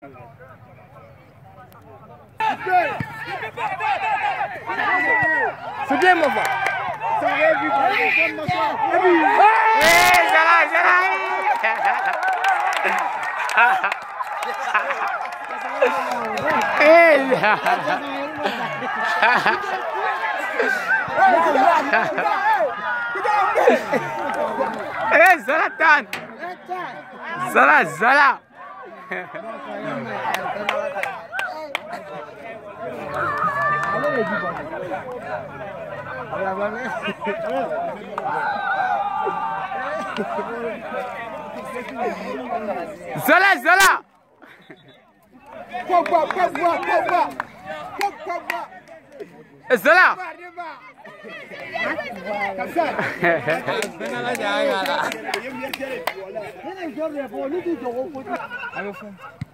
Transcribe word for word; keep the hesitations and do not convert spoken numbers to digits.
C'est bien, mon frère. Eh, Zala, Zala. Eh, Eh, Zlatan. Zala, Zala. Zala, Zala. Pogba, Pogba, Pogba. Pogba. Zala. Comme ça.